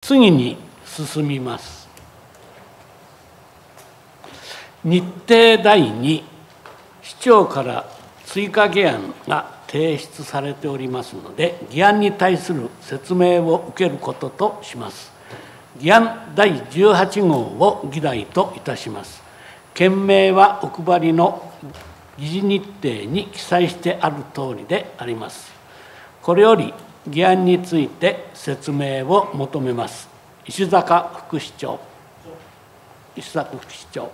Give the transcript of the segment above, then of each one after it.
次に進みます。日程第2、市長から追加議案が提出されておりますので、議案に対する説明を受けることとします。議案第18号を議題といたします。件名はお配りの議事日程に記載してあるとおりであります。これより議案について説明を求めます。石坂副市長。石坂副市長。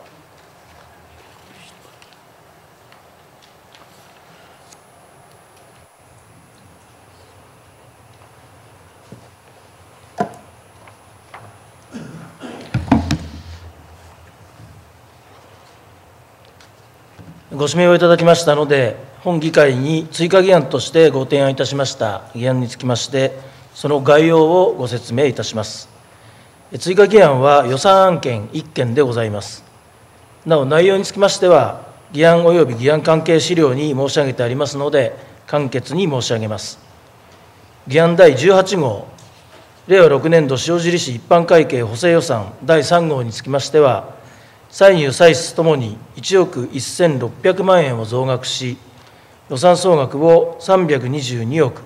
ご指名をいただきましたので、本議会に追加議案としてご提案いたしました議案につきまして、その概要をご説明いたします。追加議案は予算案件1件でございます。なお、内容につきましては、議案及び議案関係資料に申し上げてありますので、簡潔に申し上げます。議案第18号、令和6年度塩尻市一般会計補正予算第3号につきましては、歳入歳出ともに1億1600万円を増額し、予算総額を322億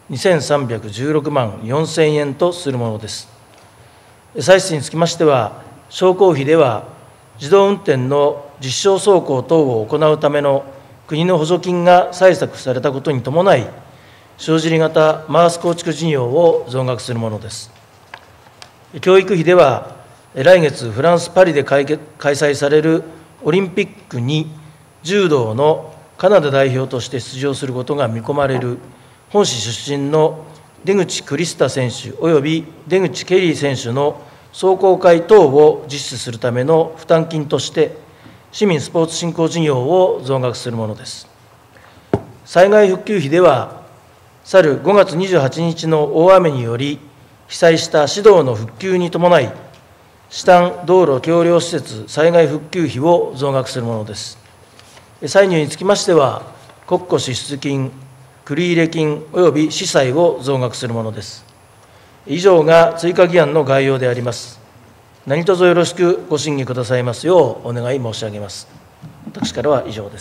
2316万4000円とするものです。歳出につきましては、商工費では、自動運転の実証走行等を行うための国の補助金が採択されたことに伴い、塩尻型マース構築事業を増額するものです。教育費では、来月、フランス・パリで開催されるオリンピックに柔道のカナダ代表として出場することが見込まれる本市出身の出口クリスタ選手および出口ケリー選手の壮行会等を実施するための負担金として、市民スポーツ振興事業を増額するものです。災害復旧費では、去る5月28日の大雨により被災した市道の復旧に伴い、市単道路橋梁施設災害復旧費を増額するものです。歳入につきましては、国庫支出金、繰入金および司債を増額するものです。以上が追加議案の概要であります。何卒よろしくご審議くださいますようお願い申し上げます。私からは以上です。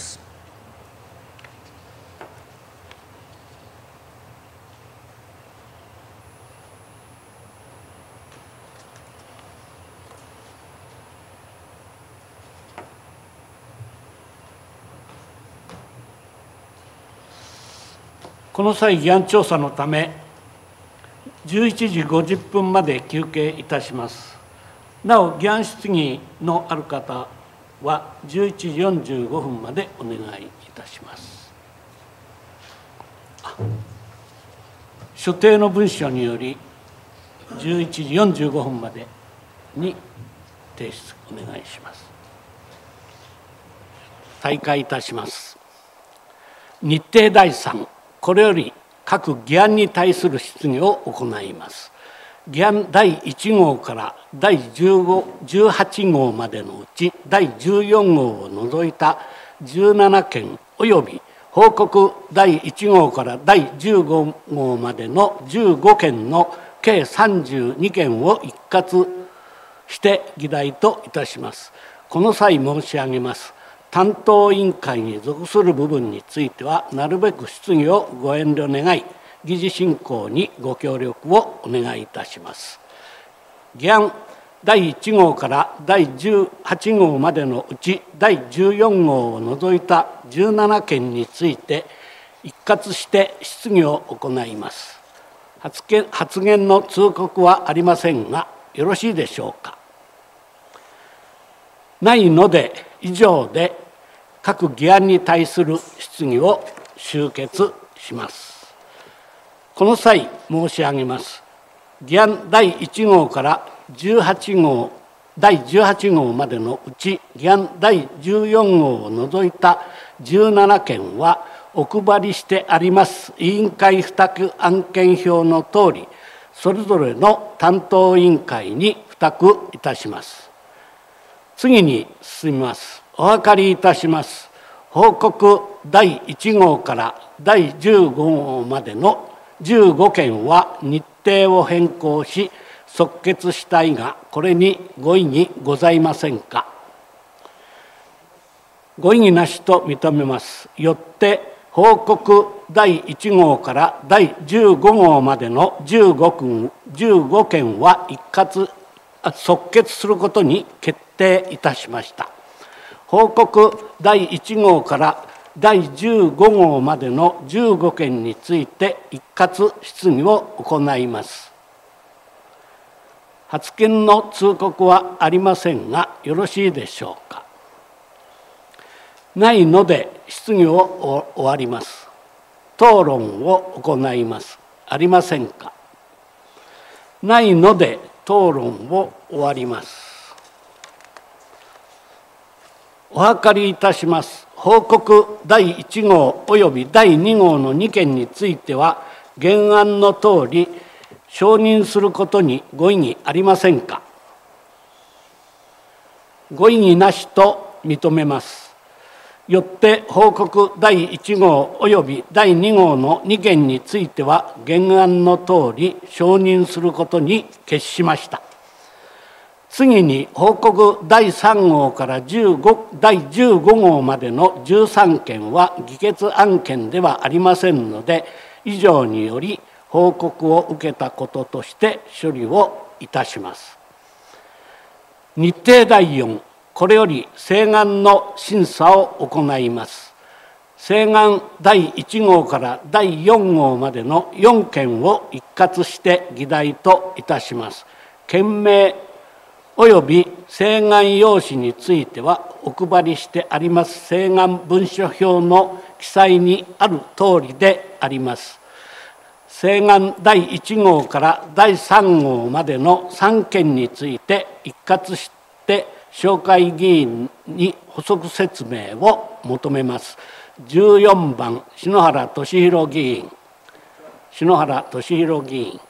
この際、議案調査のため、11時50分まで休憩いたします。なお、議案質疑のある方は、11時45分までお願いいたします。所定の文書により、11時45分までに提出お願いします。再開いたします。日程第3、これより各議案に対する質疑を行います。議案第1号から第18号までのうち、第14号を除いた17件および報告第1号から第15号までの15件の計32件を一括して議題といたします。この際申し上げます。担当委員会に属する部分については、なるべく質疑をご遠慮願い、議事進行にご協力をお願いいたします。議案第1号から第18号までのうち、第14号を除いた17件について、一括して質疑を行います。発言の通告はありませんが、よろしいでしょうか。ないので、以上で各議案に対する質疑を終結します。この際申し上げます。議案第1号から第18号までのうち、議案第14号を除いた17件は、お配りしてあります委員会付託案件表のとおり、それぞれの担当委員会に付託いたします。次に進みます。お諮りいたします。報告第1号から第15号までの15件は日程を変更し、 即決したいが、これにご異議ございませんか。ご異議なしと認めます。よって報告第1号から第15号までの15件は即決することに決定いたしました。報告第1号から第15号までの15件について一括質疑を行います。発見の通告はありませんが、よろしいでしょうか。ないので質疑を終わります。討論を行います。ありませんか。ないので討論を終わります。お諮りいたします。報告第1号および第2号の2件については、原案のとおり承認することにご異議ありませんか。ご異議なしと認めます。よって報告第1号および第2号の2件については、原案のとおり承認することに決しました。次に報告第3号から第15号までの13件は議決案件ではありませんので、以上により報告を受けたこととして処理をいたします。日程第4、これより請願の審査を行います。請願第1号から第4号までの4件を一括して議題といたします。件名および請願用紙については、お配りしてあります請願文書表の記載にある通りであります。請願第1号から第3号までの3件について一括して紹介議員に補足説明を求めます。14番、篠原俊弘議員。篠原俊弘議員。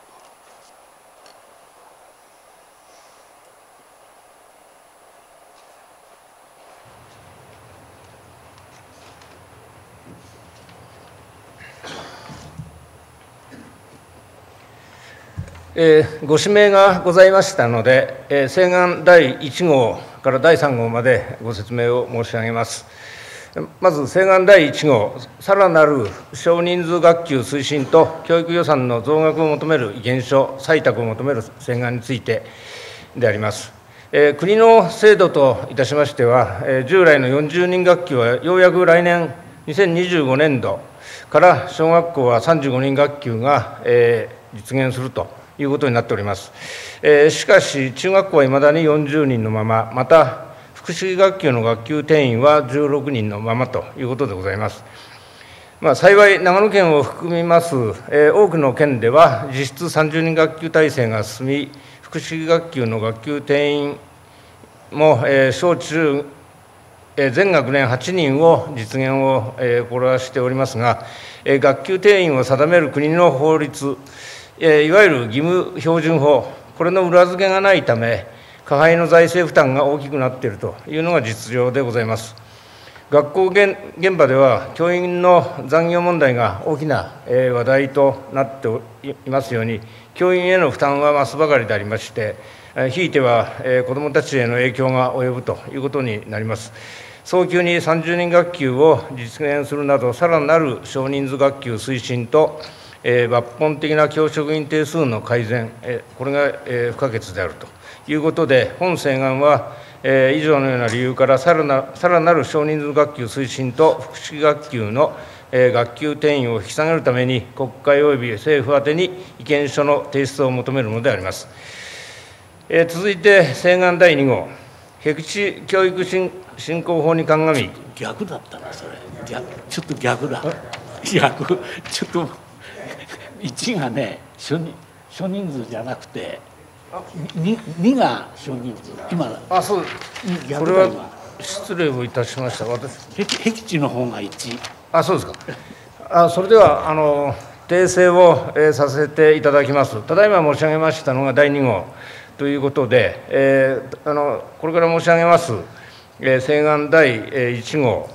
ご指名がございましたので、請願第1号から第3号までご説明を申し上げます。まず請願第1号、さらなる少人数学級推進と教育予算の増額を求める意見書、採択を求める請願についてであります。国の制度といたしましては、従来の40人学級はようやく来年2025年度から小学校は35人学級が実現するということになっております。しかし、中学校はいまだに40人のまま、また、福祉学級の学級定員は16人のままということでございます。幸い、長野県を含みます多くの県では、実質30人学級体制が進み、福祉学級の学級定員も小中全学年8人を実現を志しておりますが、学級定員を定める国の法律、いわゆる義務標準法、これの裏付けがないため、加配の財政負担が大きくなっているというのが実情でございます。学校現場では、教員の残業問題が大きな話題となっていますように、教員への負担は増すばかりでありまして、ひいては子どもたちへの影響が及ぶということになります。早急に30人学級を実現するなど、さらなる少人数学級推進と、抜本的な教職員定数の改善、これが不可欠であるということで、本請願は以上のような理由からさらなる少人数学級推進と福祉学級の学級定員を引き下げるために、国会及び政府宛てに意見書の提出を求めるものであります。続いて、請願第2号、僻地教育振興法に鑑み。 逆だったな、それ。ちょっと逆だ。逆、ちょっと。1がね、少人数じゃなくて、2が少人数。今、 そうこれは失礼をいたしました。 僻地の方が1。 そうですか。それでは訂正をさせていただきます。ただいま申し上げましたのが第2号ということで、これから申し上げます請願第1号、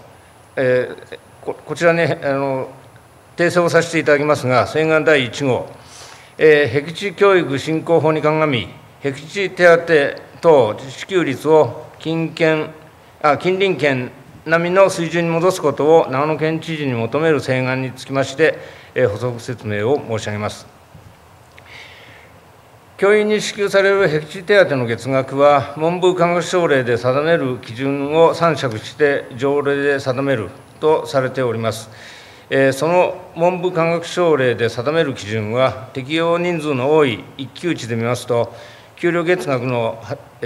こちらね、訂正をさせていただきますが、請願第1号、 僻地教育振興法に鑑み、僻地手当等支給率を近隣県並みの水準に戻すことを長野県知事に求める請願につきまして、補足説明を申し上げます。教員に支給される僻地手当の月額は、文部科学省令で定める基準を参酌して条例で定めるとされております。その文部科学省令で定める基準は、適用人数の多い一級地で見ますと、給料月額の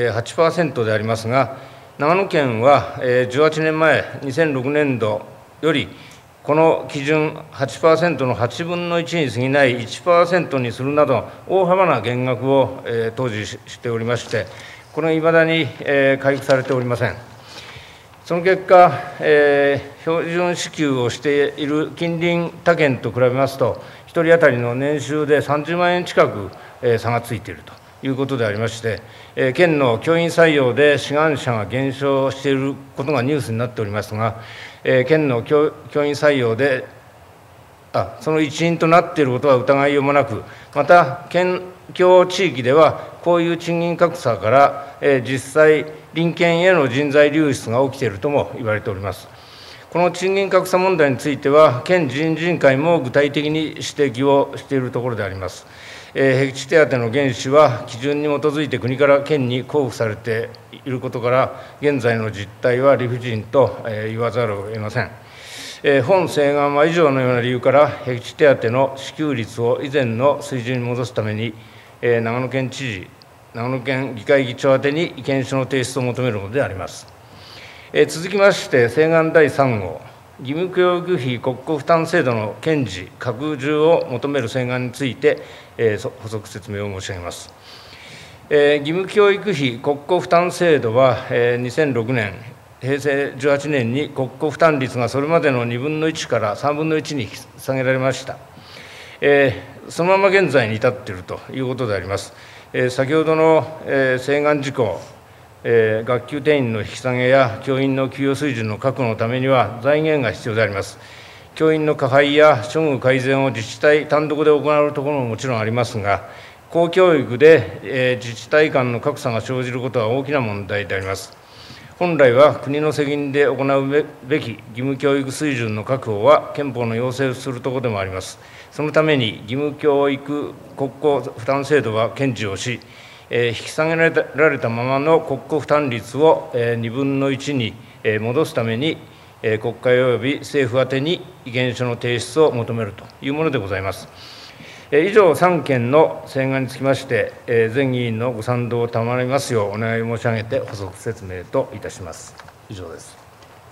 8% でありますが、長野県は18年前、2006年度より、この基準 8% の8分の1に過ぎない 1% にするなど、大幅な減額を当時しておりまして、これはいまだに回復されておりません。その結果、標準支給をしている近隣他県と比べますと、1人当たりの年収で30万円近く差がついているということでありまして、県の教員採用で志願者が減少していることがニュースになっておりますが、県の教員採用で、その一因となっていることは疑いようもなく、また、県境地域では、こういう賃金格差から、実際、隣県への人材流出が起きているとも言われております。この賃金格差問題については、県人事委員会も具体的に指摘をしているところであります。僻地手当の原資は、基準に基づいて国から県に交付されていることから、現在の実態は理不尽と言わざるを得ません。本請願は以上のような理由から、僻地手当の支給率を以前の水準に戻すために、長野県知事、長野県議会議長宛てに意見書の提出を求めるものであります。続きまして、請願第3号、義務教育費国庫負担制度の堅持、拡充を求める請願について、補足説明を申し上げます。義務教育費国庫負担制度は、2006年、平成18年に国庫負担率がそれまでの2分の1から3分の1に引き下げられました。そのまま現在に至っているということであります。先ほどの請願事項、学級定員の引き下げや教員の給与水準の確保のためには財源が必要であります。教員の加配や処遇改善を自治体単独で行うところももちろんありますが、公教育で自治体間の格差が生じることは大きな問題であります。本来は国の責任で行うべき義務教育水準の確保は憲法の要請をするところでもあります。そのために義務教育国庫負担制度は堅持をし、引き下げられたままの国庫負担率を2分の1に戻すために、国会及び政府宛てに意見書の提出を求めるというものでございます。以上3件の請願につきまして、全議員のご賛同を賜りますようお願い申し上げて補足説明といたします。以上です。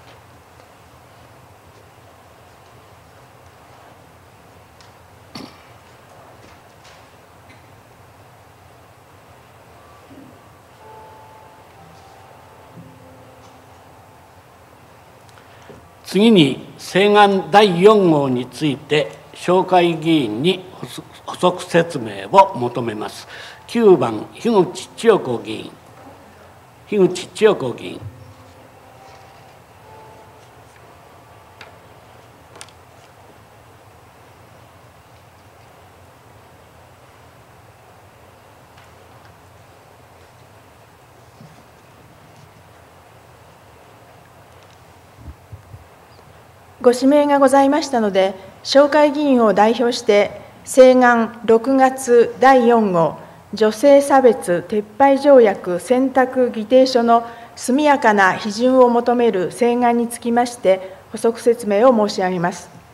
次に請願第4号について紹介議員に補足説明を求めます。9番、樋口千代子議員。樋口千代子議員。 ご指名がございましたので、紹介議員を代表して、請願6月第4号、女性差別撤廃条約選択議定書の速やかな批准を求める請願につきまして、補足説明を申し上げます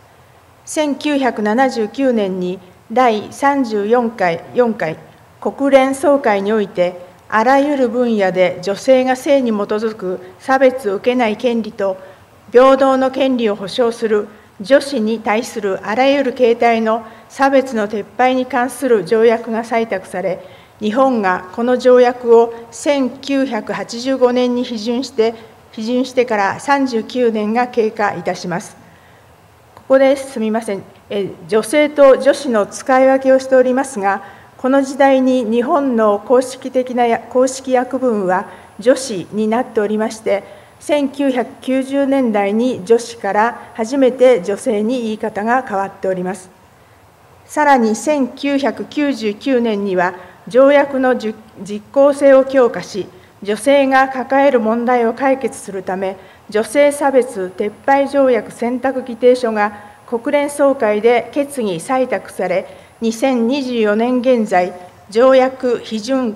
。1979年に第34回4回国連総会において、あらゆる分野で女性が性に基づく差別を受けない権利と平等の権利を保障する女子に対するあらゆる形態の差別の撤廃に関する条約が採択され、日本がこの条約を1985年に批准してから39年が経過いたします。ここですみません、女性と女子の使い分けをしておりますが、この時代に日本の公式訳文は女子になっておりまして、1990年代に女子から初めて女性に言い方が変わっております。 さらに1999年には条約の実効性を強化し、女性が抱える問題を解決するため、女性差別撤廃条約選択議定書が国連総会で決議採択され、2024年現在、条約批准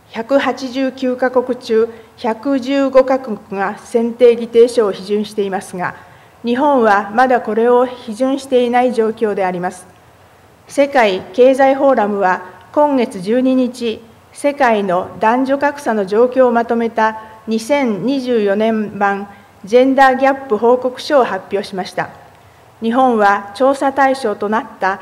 189カ国中115カ国が選定議定書を批准していますが、日本はまだこれを批准していない状況であります。世界経済フォーラムは今月12日、世界の男女格差の状況をまとめた2024年版ジェンダーギャップ報告書を発表しました。日本は調査対象となった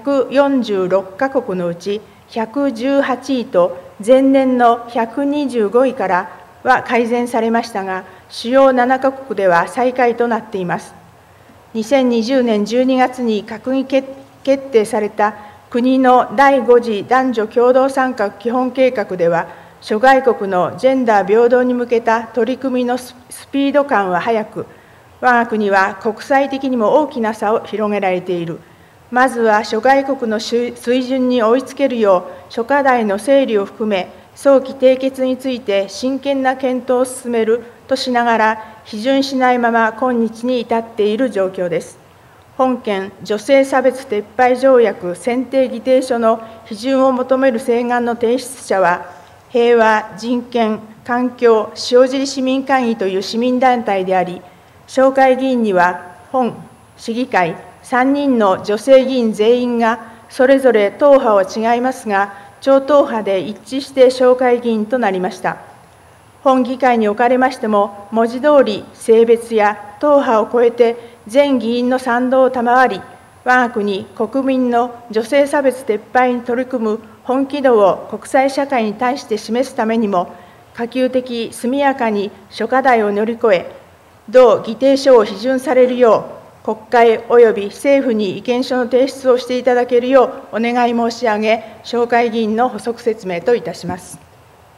146カ国のうち118位と前年の125位からは改善されましたが、主要7カ国では最下位となっています。2020年12月に閣議決定された国の第5次男女共同参画基本計画では、諸外国のジェンダー平等に向けた取り組みのスピード感は速く、我が国は国際的にも大きな差を広げられている。まずは諸外国の水準に追いつけるよう、諸課題の整理を含め、早期締結について真剣な検討を進めるとしながら、批准しないまま今日に至っている状況です。本件女性差別撤廃条約選定議定書の批准を求める請願の提出者は、平和、人権、環境、塩尻市民会議という市民団体であり、紹介議員には本市議会3人の女性議員全員がそれぞれ党派は違いますが、超党派で一致して紹介議員となりました。本議会におかれましても、文字通り性別や党派を超えて全議員の賛同を賜り、我が国国民の女性差別撤廃に取り組む本気度を国際社会に対して示すためにも、可及的速やかに諸課題を乗り越え、同議定書を批准されるよう、国会及び政府に意見書の提出をしていただけるようお願い申し上げ、紹介議員の補足説明といたします。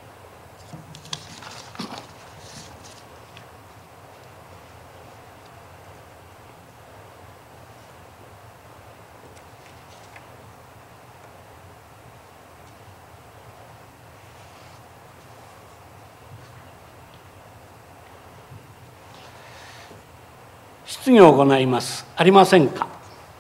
質疑を行います。ありませんか。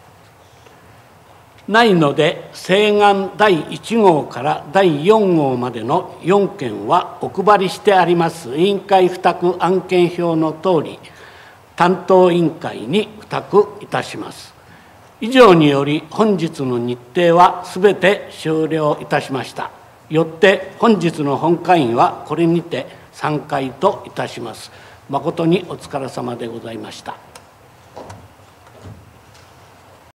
ないので、請願第1号から第4号までの4件はお配りしてあります委員会付託案件表のとおり、担当委員会に付託いたします。以上により、本日の日程はすべて終了いたしました。よって本日の本会議はこれにて散会といたします。誠にお疲れ様でございました。